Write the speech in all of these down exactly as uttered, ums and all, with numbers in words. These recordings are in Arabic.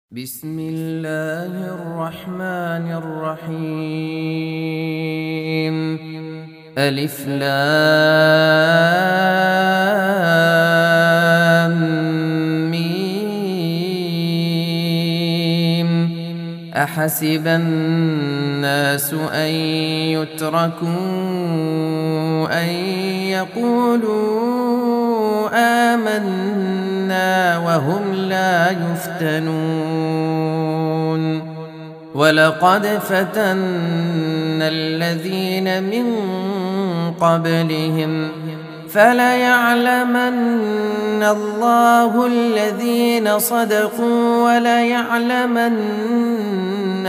بسم الله الرحمن الرحيم. ألف لام ميم. أحسب الناس أن يتركوا أن يقولوا آمنا وهم لا يفتنون. ولقد فتنا الذين من قبلهم فليعلمن الله الذين صدقوا وليعلمن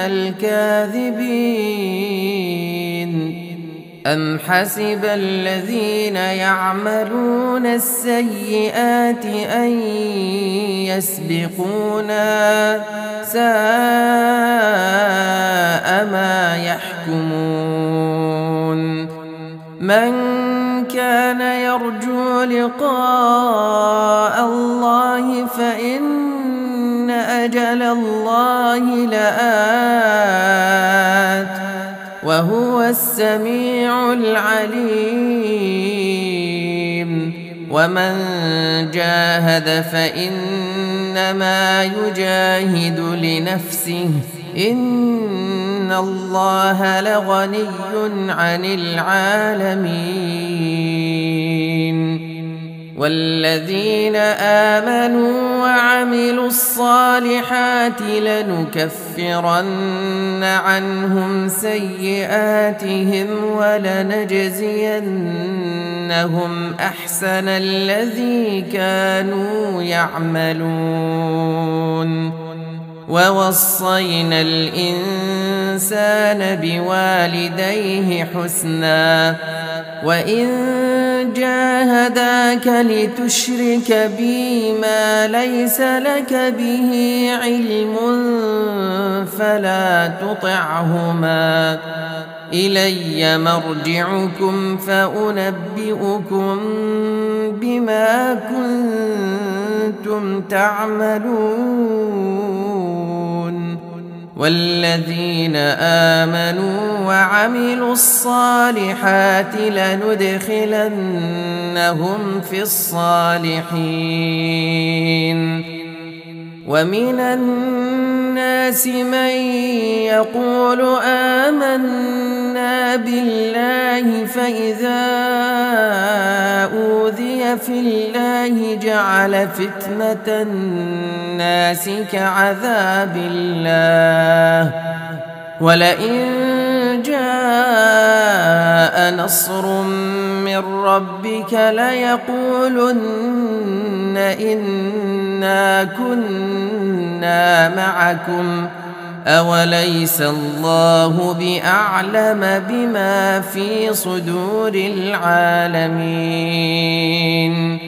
الكاذبين. أم حسب الذين يعملون السيئات أن يسبقونا ساء ما يحكمون. من كان يرجو لقاء الله فإن أجل الله لآت وهو السميع العليم. ومن جاهد فإنما يجاهد لنفسه إن الله لغني عن العالمين. والذين آمنوا وعملوا الصالحات لنكفرن عنهم سيئاتهم ولنجزينهم أحسن الذي كانوا يعملون. ووصينا الإنسان بوالديه حسنا وإن جاهداك لتشرك بي ما ليس لك به علم فلا تطعهما إلي مرجعكم فأنبئكم بما كنتم تعملون. والذين آمنوا وعملوا الصالحات لندخلنهم في الصالحين. ومن الناس من يقول آمنا بالله فإذا أوذي في الله جعل فتنة الناس كعذاب الله ولئن جاء نصر من ربك ليقولن إنا كنا معكم أوليس الله بأعلم بما في صدور العالمين.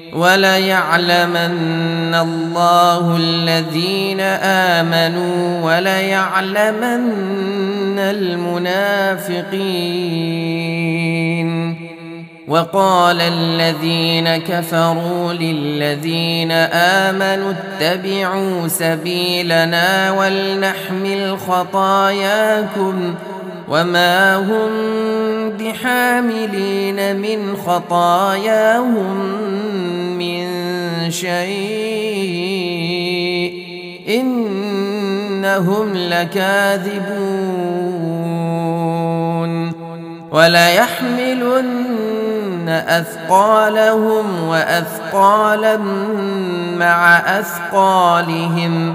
وليعلمن الله الذين آمنوا وليعلمن المنافقين. وقال الذين كفروا للذين آمنوا اتبعوا سبيلنا ولنحمل خطاياكم وما هم بحاملين من خطاياهم من شيء إنهم لكاذبون. وليحملن أثقالهم وأثقالا مع أثقالهم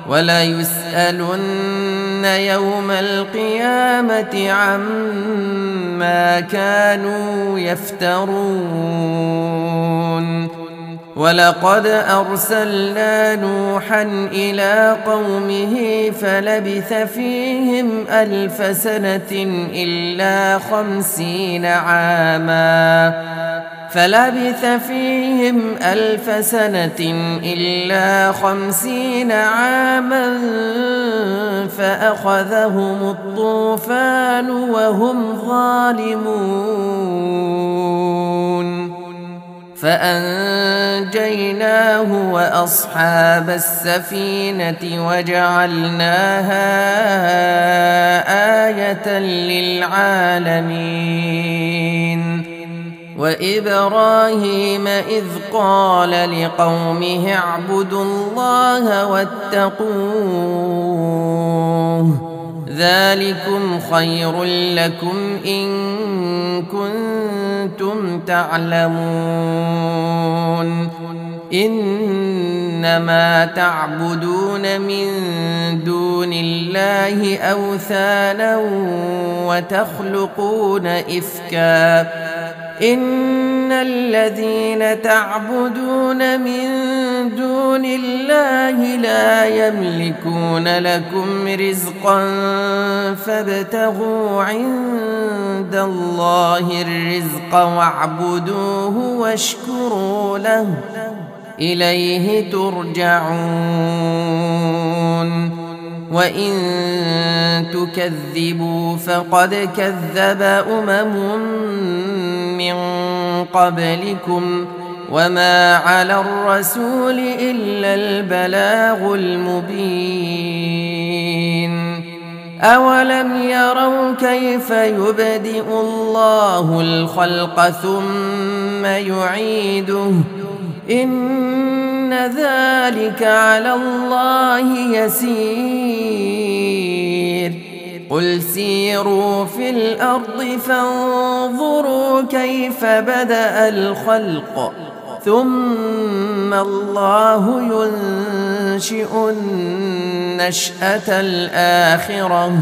وليسألن يوم القيامة عما كانوا يفترون. ولقد أرسلنا نوحا إلى قومه فلبث فيهم ألف سنة إلا خمسين عاما فلبث فيهم ألف سنة إلا خمسين عاما فأخذهم الطوفان وهم ظالمون. فأنجيناه وأصحاب السفينة وجعلناها آية للعالمين. وإبراهيم إذ قال لقومه اعبدوا الله واتقوه ذلكم خير لكم إن كنتم تعلمون. إنما تعبدون من دون الله أوثانا وتخلقون إفكا إن الذين تعبدون من دون الله لا يملكون لكم رزقا فابتغوا عند الله الرزق واعبدوه واشكروا له إليه ترجعون. وإن تكذبوا فقد كذب أمم من قبلكم وما على الرسول إلا البلاغ المبين. أولم يروا كيف يبدئ الله الخلق ثم يعيده إن ذلك على الله يسير. قل سيروا في الأرض فانظروا كيف بدأ الخلق ثم الله ينشئ النشأة الآخرة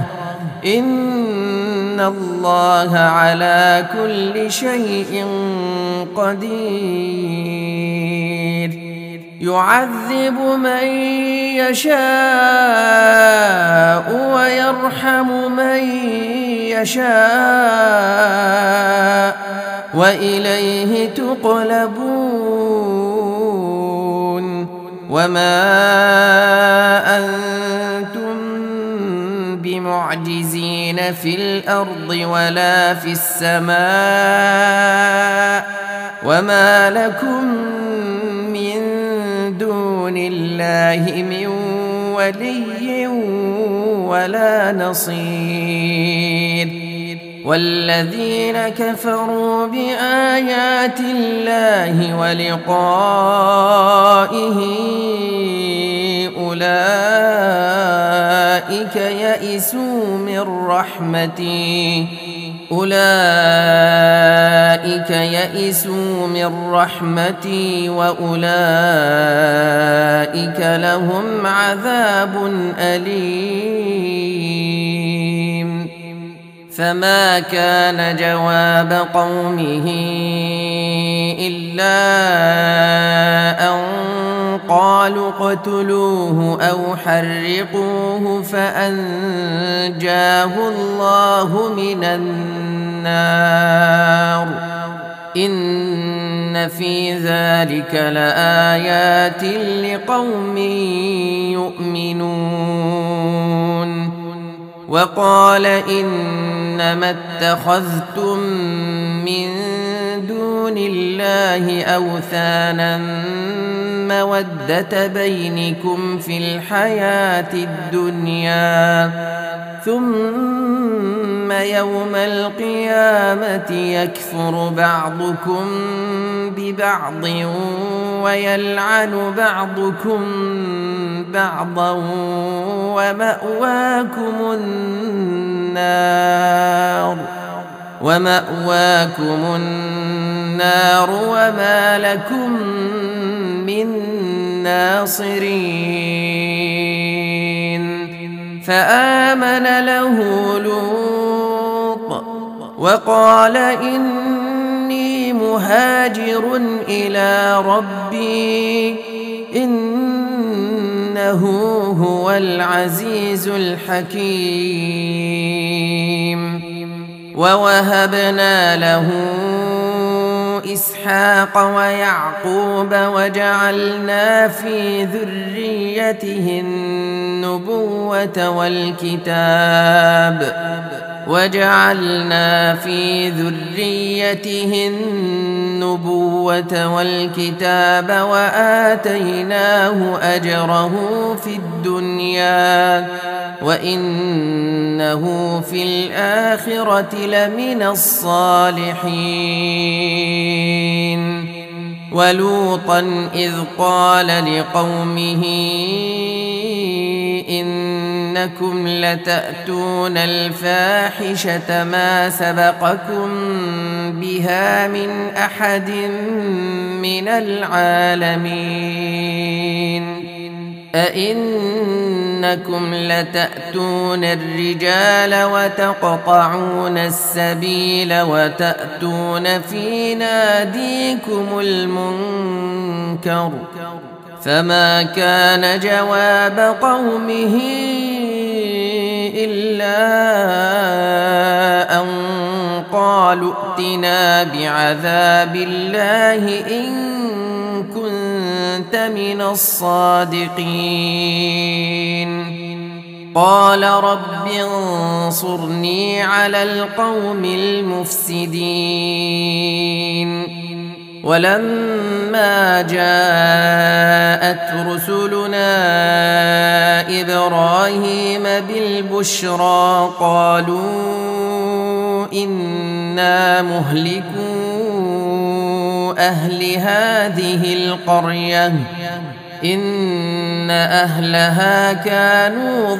إن الله على كل شيء قدير. يعذب من يشاء ويرحم من يشاء وإليه تقلبون. وما أنتم بمعجزين في الأرض ولا في السماء وما لكم من دون الله من ولي ولا نصير. والذين كفروا بآيات الله ولقائه أولئك يئسوا من رحمتي أولئك يئسوا من رحمتي وأولئك لهم عذاب أليم. فما كان جواب قومه إلا أن قالوا اقتلوه أو حرقوه فأنجاه الله من النار. إن في ذلك لآيات لقوم يؤمنون. وقال إنما اتخذتم من دون الله أوثانا مودة بينكم في الحياة الدنيا ثم يوم القيامة يكفر بعضكم ببعض ويلعن بعضكم بعضا ومأواكم النار ومأواكم النار وما لكم من ناصرين. فآمن له لوط وقال إني مهاجر إلى ربي إنه هو العزيز الحكيم. ووهبنا له إسحاق ويعقوب وجعلنا في ذريته النبوة والكتاب وجعلنا في ذريته النبوة والكتاب وآتيناه أجره في الدنيا وإنه في الآخرة لمن الصالحين. ولوطا إذ قال لقومه إنكم لتأتون الفاحشة ما سبقكم بها من أحد من العالمين. أئنكم لتأتون الرجال وتقطعون السبيل وتأتون في ناديكم المنكر. فما كان جواب قومه إلا أن قالوا ائتنا بعذاب الله إن كنت من الصادقين. قال رب انصرني على القوم المفسدين. ولما جاءت رسلنا إبراهيم بالبشرى قالوا إنا مهلكو أهل هذه القرية إن أهلها كانوا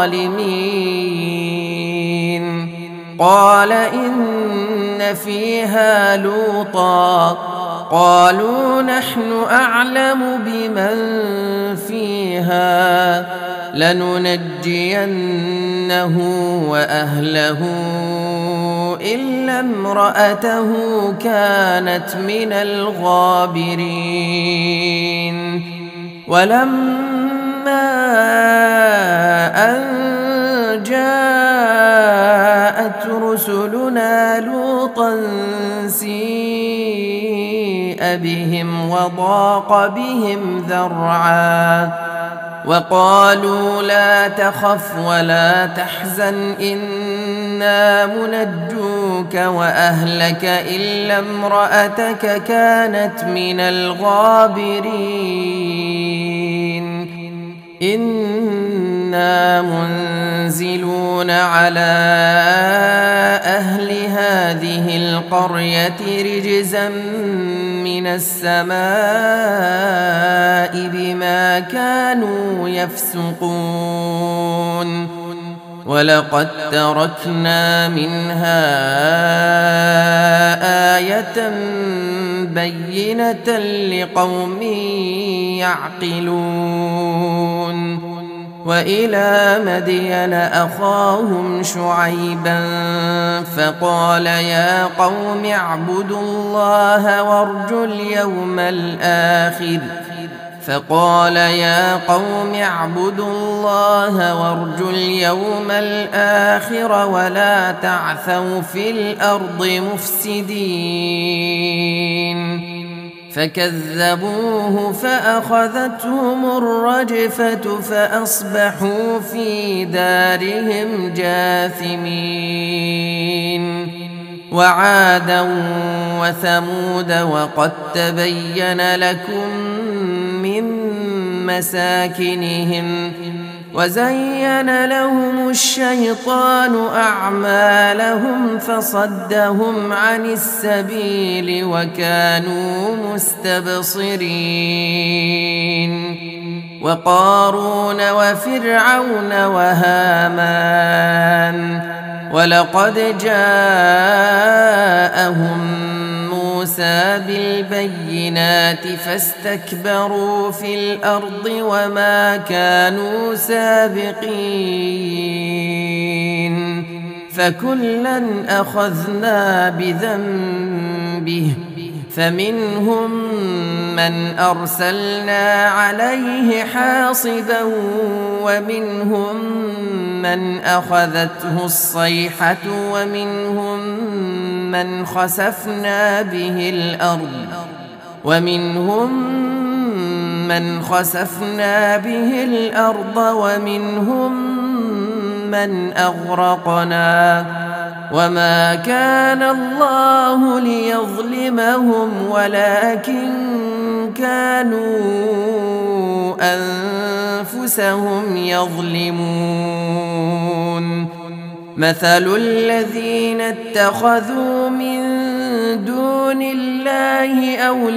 ظالمين. قال إن فيها لوطا قالوا نحن أعلم بمن فيها لننجينه وأهله إلا امرأته كانت من الغابرين. ولما أن جاءت رسلنا لوطا سيء بهم وضاق بهم ذرعا وقالوا لا تخف ولا تحزن إنا منجوك وأهلك إلا امرأتك كانت من الغابرين. إنا منزلون على أهل هذه القرية رجزا من السماء بما كانوا يفسقون. ولقد تركنا منها آية بينة لقوم يعقلون. وإلى مدين أخاهم شعيبا فقال يا قوم اعبدوا الله وارجوا اليوم الآخر فقال يا قوم اعبدوا الله وارجوا اليوم الآخر ولا تعثوا في الأرض مفسدين. فكذبوه فأخذتهم الرجفة فأصبحوا في دارهم جاثمين. وعادا وثمود وقد تبين لكم من مساكنهم وزين لهم الشيطان أعمالهم فصدهم عن السبيل وكانوا مستبصرين. وقارون وفرعون وهامان ولقد جاءهم موسى بالبينات فاستكبروا في الأرض وما كانوا سابقين. فكلا أخذنا بذنبه فمنهم من أرسلنا عليه حاصبا ومنهم من أخذته الصيحة ومنهم من خسفنا به الأرض ومنهم من خسفنا به الأرض ومنهم من أغرقنا وما كان الله ليظلمهم ولكن كانوا أنفسهم يظلمون مثل الذين اتخذوا من دون الله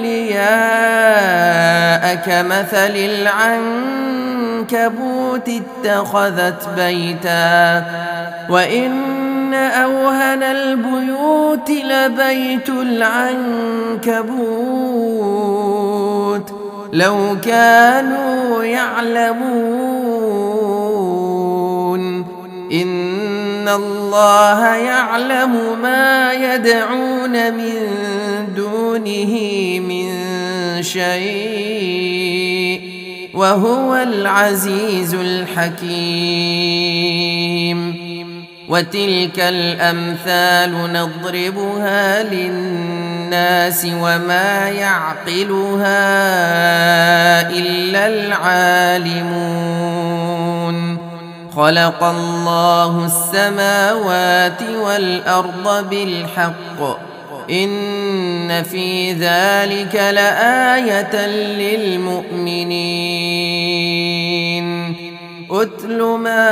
أولياء كمثل العنكبوت اتخذت بيتا وإن أوهن البيوت لبيت العنكبوت لو كانوا يعلمون إن الله يعلم ما يدعون من دونه من شيء وهو العزيز الحكيم وتلك الأمثال نضربها للناس وما يعقلها إلا العالمون خلق الله السماوات والأرض بالحق إن في ذلك لآية للمؤمنين أتل ما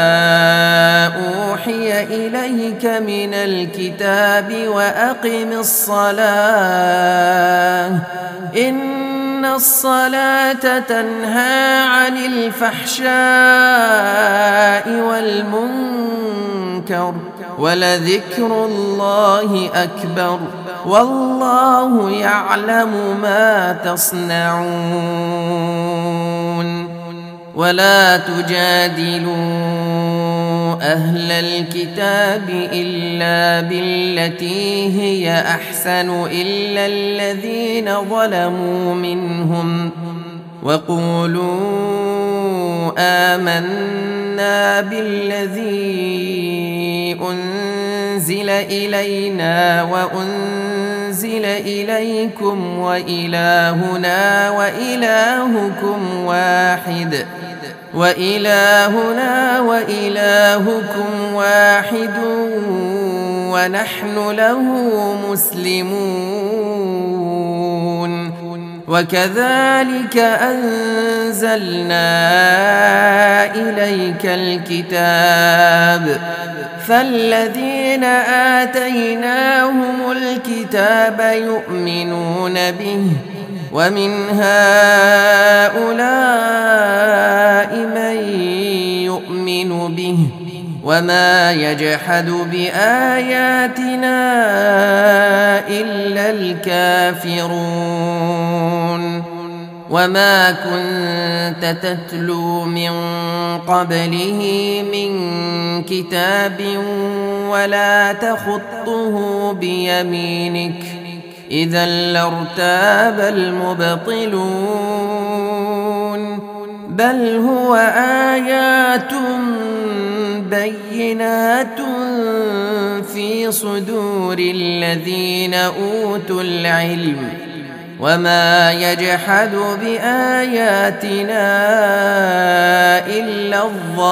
أوحي إليك من الكتاب وأقم الصلاة إن الصلاة تنهى عن الفحشاء والمنكر ولذكر الله أكبر والله يعلم ما تصنعون ولا تجادلوا أهل الكتاب إلا بالتي هي أحسن إلا الذين ظلموا منهم وقولوا آمنا بالذي أنزل إلينا وأنزل إليكم وإلهنا وإلهكم واحد وإلهنا وإلهكم واحد ونحن له مسلمون وكذلك أنزلنا إليك الكتاب فالذين آتيناهم الكتاب يؤمنون به ومن هؤلاء من يؤمن به وما يجحد بآياتنا إلا الكافرون وما كنت تتلو من قبله من كتاب ولا تخطه بيمينك إذا لارتاب المبطلون بل هو آيات بينات في صدور الذين أوتوا العلم وما يجحد بآياتنا إلا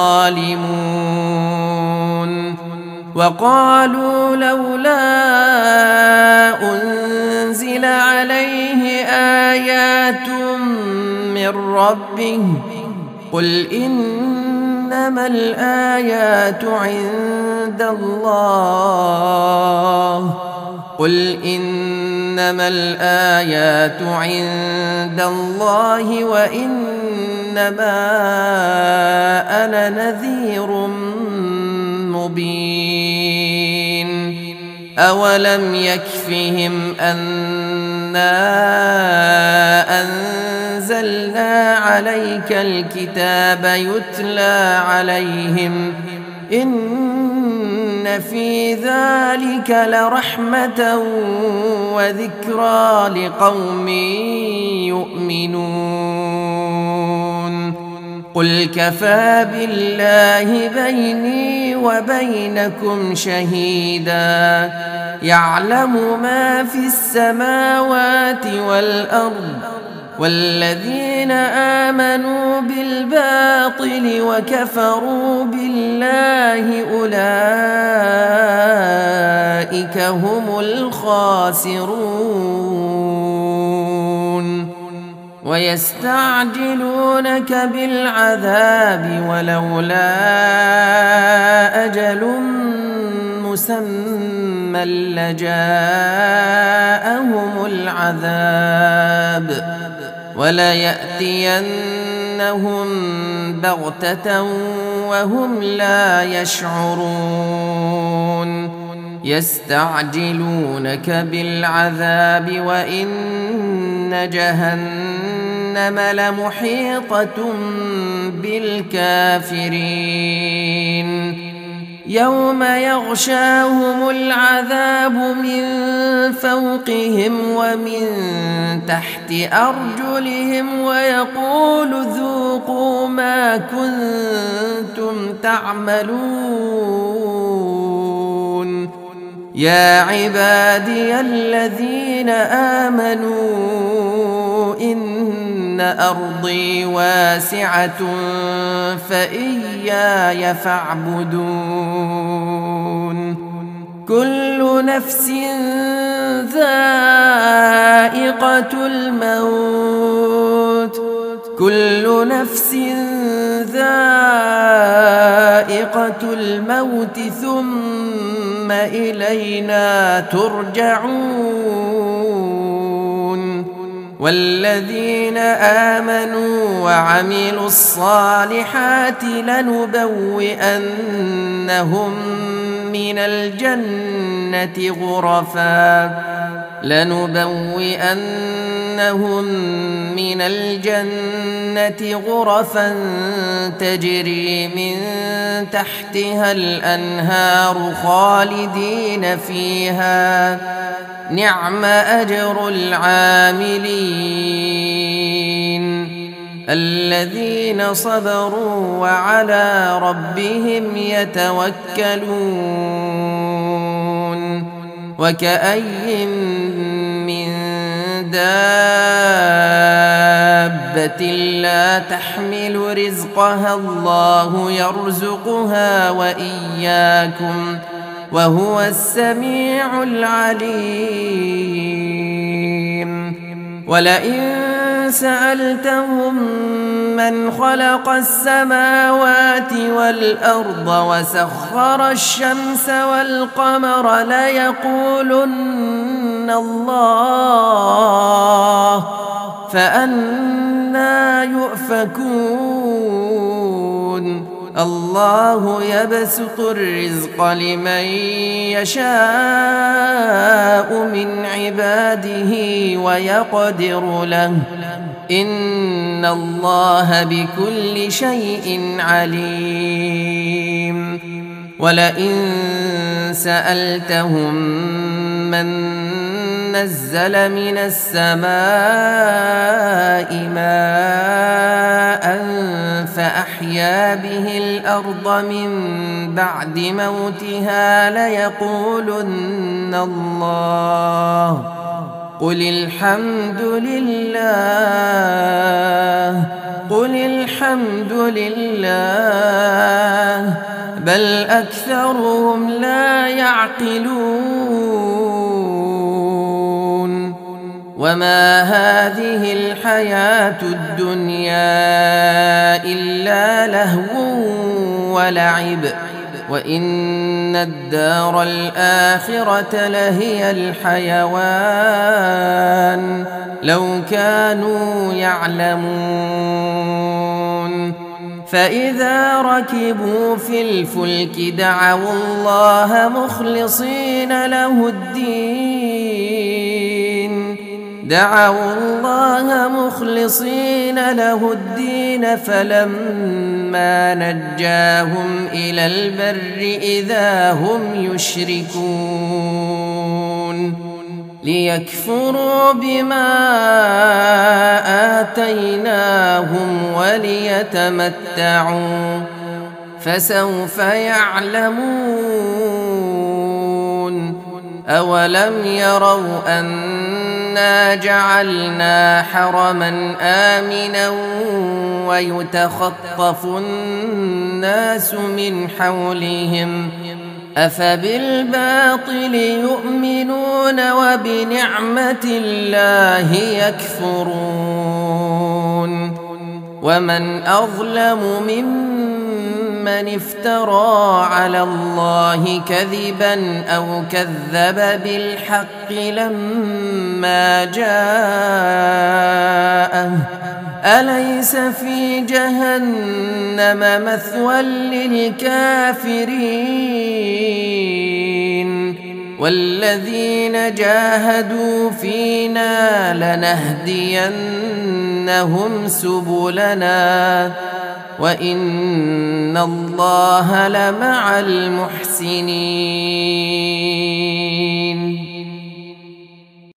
الظالمون وقالوا لولا أنزل عليه آيات من ربه قل إنما الآيات عند الله قل إنما الآيات عند الله وإنما أنا نذير مبين أولم يكفهم أنا أنزلنا عليك الكتاب يتلى عليهم إن في ذلك لرحمة وذكرى لقوم يؤمنون قل كفى بالله بيني وبينكم شهيدا يعلم ما في السماوات والأرض والذين آمنوا بالباطل وكفروا بالله أولئك هم الخاسرون ويستعجلونك بالعذاب ولولا أجل مسمى لجاءهم العذاب وليأتينهم بغتة وهم لا يشعرون يستعجلونك بالعذاب وإن جهنم لمحيطة بالكافرين يوم يغشاهم العذاب من فوقهم ومن تحت أرجلهم ويقول ذوقوا ما كنتم تعملون يا عبادي الذين آمنوا إن أرضي واسعة فإياي فاعبدون كل نفس ذائقة الموت كل نفس ذائقة الموت ثم إلينا ترجعون والذين آمنوا وعملوا الصالحات لنبوئنهم من الجنة غرفا لنبوئنهم من الجنة غرفا تجري من تحتها الأنهار خالدين فيها نعم أجر العاملين الذين صبروا وعلى ربهم يتوكلون وكأي من دابة لا تحمل رزقها الله يرزقها وإياكم وهو السميع العليم ولئن سألتهم من خلق السماوات والأرض وسخر الشمس والقمر ليقولن الله فأنى يؤفكون الله يبسط الرزق لمن يشاء من عباده ويقدر له إن الله بكل شيء عليم ولئن سألتهم من نزل من السماء ماء فأحيا به الأرض من بعد موتها ليقولن الله قل الحمد لله قل الحمد لله بل أكثرهم لا يعقلون وما هذه الحياة الدنيا إلا لهو ولعب وإن الدار الآخرة لهي الحيوان لو كانوا يعلمون فإذا ركبوا في الفلك دعوا الله مخلصين له الدين دعوا الله مخلصين له الدين فلما نجاهم إلى البر إذا هم يشركون ليكفروا بما آتيناهم وليتمتعوا فسوف يعلمون أولم يروا أن إنا جعلنا حرما آمنا ويتخطف الناس من حولهم أفبالباطل يؤمنون وبنعمة الله يكفرون ومن أظلم ممن افترى على الله كذبا أو كذب بالحق لما جاءه أليس في جهنم مثوى للكافرين والذين جاهدوا فينا لنهدينهم سبلنا وإن الله لمع المحسنين